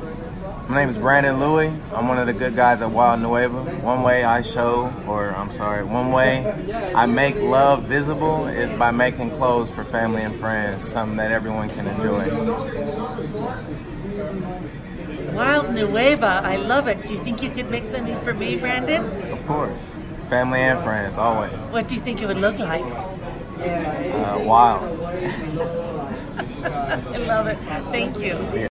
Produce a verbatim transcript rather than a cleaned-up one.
My name is Brandon Louie. I'm one of the good guys at Wild Nueva. One way I show, or I'm sorry, one way I make love visible is by making clothes for family and friends, something that everyone can enjoy. Wild Nueva, I love it. Do you think you could make something for me, Brandon? Of course. Family and friends, always. What do you think it would look like? Uh, wild. I love it. Thank you.